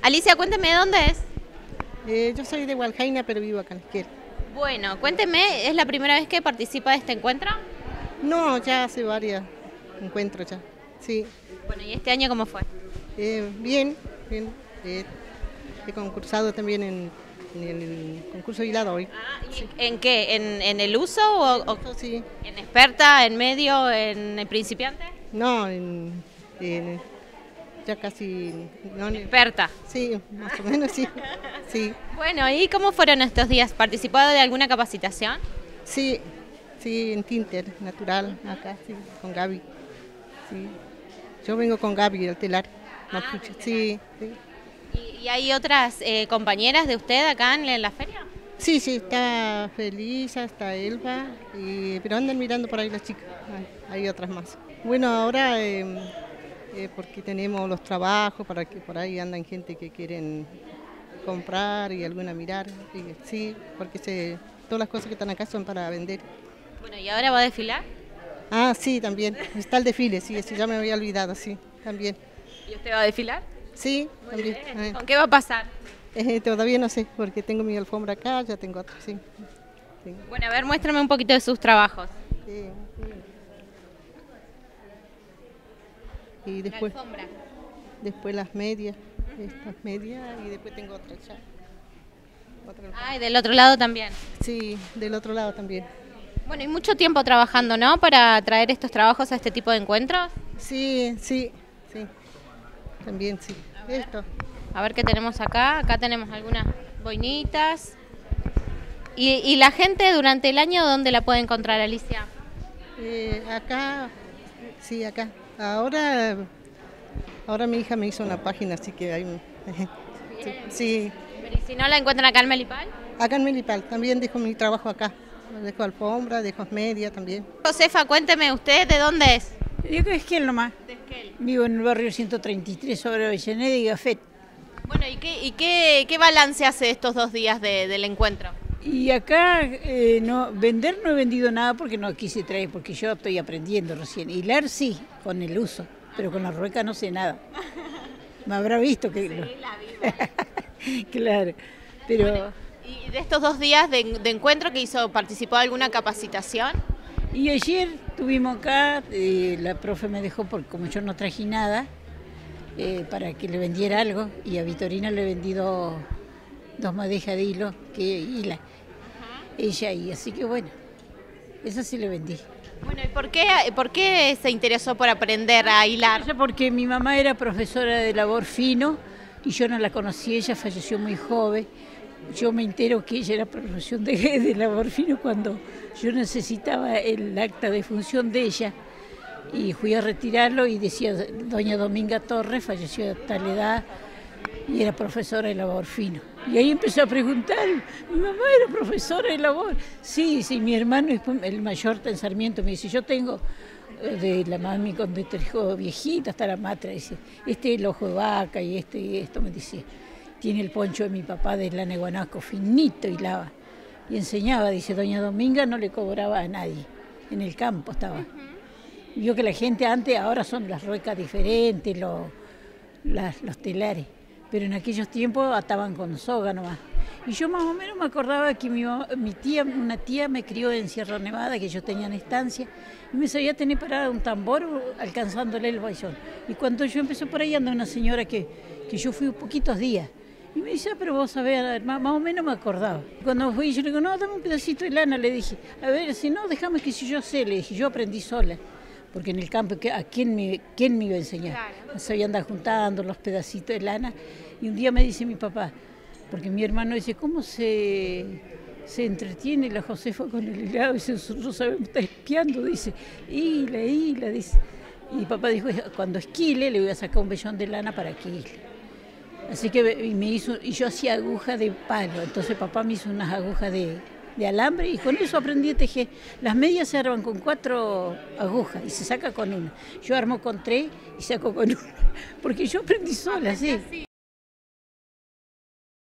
Alicia, cuénteme de dónde es. Yo soy de Hualjaina, pero vivo acá en Esquel. Bueno, cuénteme, ¿es la primera vez que participa de este encuentro? No, ya hace varios encuentros ya. Sí. Bueno, ¿y este año cómo fue? Bien, bien. He concursado también en el concurso de hilado hoy. ¿En qué? ¿En el uso o Sí. en experta, en medio, en principiante? No, ya casi. No, Experta. sí, más o menos sí. Sí, Bueno, ¿y cómo fueron estos días? ¿Participó de alguna capacitación? sí, sí, en Tinter, natural, acá, sí, con Gaby. Sí. Yo vengo con Gaby, el telar. Mapuche. Sí, sí. ¿Y hay otras compañeras de usted acá en la feria? Sí, sí, está Felisa, está Elba, pero andan mirando por ahí las chicas, hay otras más. Bueno, ahora porque tenemos los trabajos, para que por ahí andan gente que quieren comprar y alguna mirar, sí, porque todas las cosas que están acá son para vender. Bueno, ¿y ahora va a desfilar? Ah, sí, también, está el desfile, sí, eso ya me había olvidado, sí, también. ¿Y usted va a desfilar? Sí, también. ¿Con qué va a pasar? Todavía no sé, porque tengo mi alfombra acá, ya tengo otra, sí. Sí. Bueno, a ver, muéstrame un poquito de sus trabajos. Sí, sí. Y después, La alfombra. después las medias, estas medias, y después tengo otra ya. Otra. Ah, y del otro lado también. Sí, del otro lado también. Bueno, y mucho tiempo trabajando, ¿no? Para traer estos trabajos a este tipo de encuentros. Sí, sí, sí, también sí. Esto. A ver qué tenemos acá. Acá tenemos algunas boinitas. ¿Y la gente durante el año dónde la puede encontrar, Alicia? Acá, sí, acá. Ahora mi hija me hizo una página, así que hay un... Sí, Pero ¿y si no la encuentran acá en Melipal? acá en Melipal, también dejo mi trabajo acá. Dejo alfombra, dejo media también. Josefa, cuénteme usted, ¿de dónde es? Yo creo que Esquel nomás. De Esquel. Vivo en el barrio 133 sobre Avellaneda y Gafet. Bueno, ¿y qué balance hace de estos 2 días del encuentro? Y acá vender no he vendido nada porque no quise traer, porque yo estoy aprendiendo recién. Hilar sí, con el uso, pero con la rueca no sé nada. Me habrá visto que... Sí, la vi. Claro, pero... Bueno, ¿y de estos 2 días de encuentro que hizo, participó de alguna capacitación? Y ayer estuvimos acá, la profe me dejó, porque como yo no traje nada, para que le vendiera algo, y a Vitorina le vendí dos madejas de hilo que hila ella, y así que bueno, esa sí le vendí. Bueno, ¿y por qué se interesó por aprender a hilar? Porque mi mamá era profesora de labor fino y yo no la conocí, ella falleció muy joven. Yo me entero que ella era profesión de labor fino cuando yo necesitaba el acta de función de ella y fui a retirarlo y decía doña Dominga Torres, falleció a tal edad y era profesora de labor fino. Y ahí empecé a preguntar, mi mamá era profesora de labor. Sí, mi hermano, el mayor está en Sarmiento, me dice, yo tengo de la mami con de hijo viejita hasta la matra, dice, este es el ojo de vaca y esto, me dice. Tiene el poncho de mi papá de lana de guanaco, finito y lava. Y enseñaba, dice, doña Dominga no le cobraba a nadie, en el campo estaba. Vio que la gente antes, ahora son las ruecas diferentes, los telares, pero en aquellos tiempos ataban con soga nomás. Y yo más o menos me acordaba que una tía me crió en Sierra Nevada, que yo tenía en estancia, y me sabía tener parada un tambor alcanzándole el bayón. Y cuando yo empecé por ahí anda una señora que yo fui poquitos días, y me dice, pero vos sabés, más o menos me acordaba. Cuando fui, yo le digo, no, dame un pedacito de lana, le dije. A ver, si no, déjame que si yo sé, le dije, yo aprendí sola. Porque en el campo, ¿a quién me iba a enseñar? Claro. Sabía andar juntando los pedacitos de lana. Y un día me dice mi papá, porque mi hermano dice, ¿cómo se entretiene la Josefa con el hilado? Dice, nosotros sabemos, está espiando, dice, hila, dice. Y mi papá dijo, cuando esquile le voy a sacar un vellón de lana para que hile. Así que y yo hacía aguja de palo, entonces papá me hizo unas agujas de alambre y con eso aprendí a tejer. Las medias se arman con 4 agujas y se saca con una. Yo armo con 3 y saco con una, porque yo aprendí sola, sí.